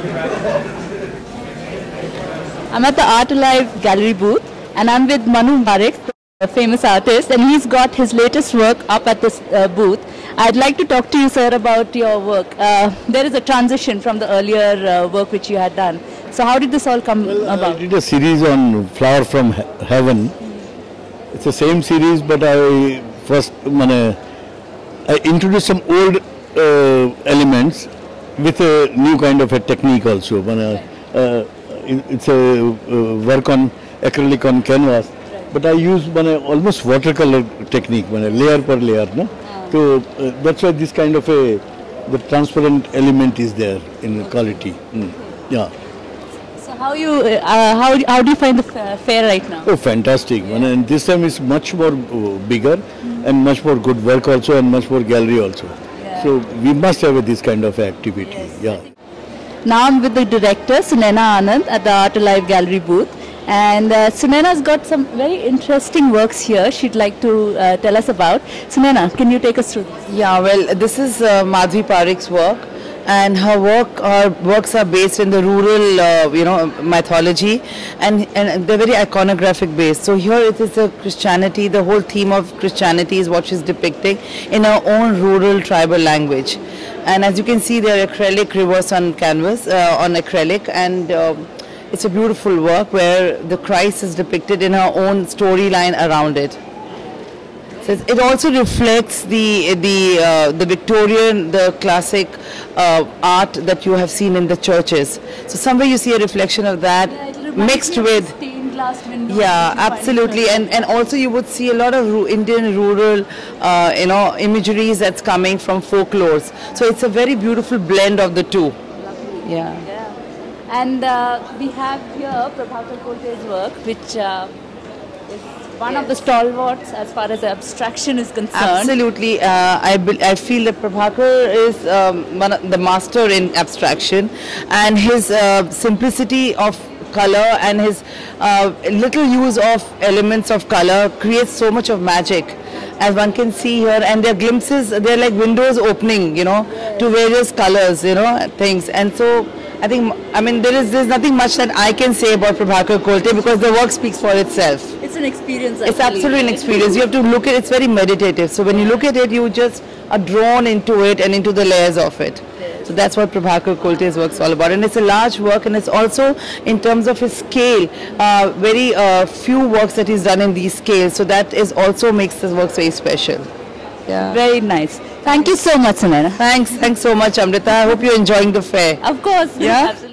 I'm at the Art Alive Gallery booth, and I'm with Manu Parekh, a famous artist, and he's got his latest work up at this booth. I'd like to talk to you, sir, about your work. There is a transition from the earlier work which you had done. So how did this all come about? I did a series on Flower from Heaven. It's the same series, but I first I introduced some old elements with a new kind of a technique also. It's a work on acrylic on canvas, but I use almost watercolor technique, layer per layer. No? So that's why this kind of the transparent element is there in quality. Yeah. So how do you find the fair right now? Oh, fantastic! And this time is much more bigger and much more good work also, and much more gallery also. Yeah. So we must have this kind of activity. Yes. Yeah. Now I'm with the director, Sunaina Anand, at the Art Alive Gallery booth. And Sunaina's got some very interesting works here she'd like to tell us about. Sunaina, can you take us through this? Yeah, well, this is Madhvi Parekh's work, and her works are based in the rural, mythology, and they're very iconographic based. So here it is Christianity, the whole theme of Christianity is what she's depicting in her own rural tribal language. And as you can see, there are acrylic rivers on canvas, on acrylic, and it's a beautiful work where the Christ is depicted in her own storyline around it. So it also reflects the Victorian, the classic art that you have seen in the churches. So somewhere you see a reflection of that mixed with stained glass windows. Yeah, absolutely, and also you would see a lot of Indian rural, imageries that's coming from folklores. So it's a very beautiful blend of the two. Yeah. And we have here Prabhakar Kolte's work, which is one of the stalwarts as far as abstraction is concerned. Absolutely, I feel that Prabhakar is the master in abstraction, and his simplicity of color and his little use of elements of color creates so much of magic, as one can see here. And their glimpses, they're like windows opening, to various colors, things. And so I think, there's nothing much that I can say about Prabhakar Kolte, because the work speaks for itself. It's an experience. It's absolutely an experience. You have to look at it. It's very meditative. So when you look at it, you just are drawn into it and into the layers of it. Yes. So that's what Prabhakar Kolte's work is all about. And it's a large work, and it's also, in terms of his scale, very few works that he's done in these scales. So that is also makes this work very special. Yeah. Very nice. Thank you so much, Sunaina. Thanks so much, Amrita. I hope you're enjoying the fair. Of course. Yeah? Absolutely.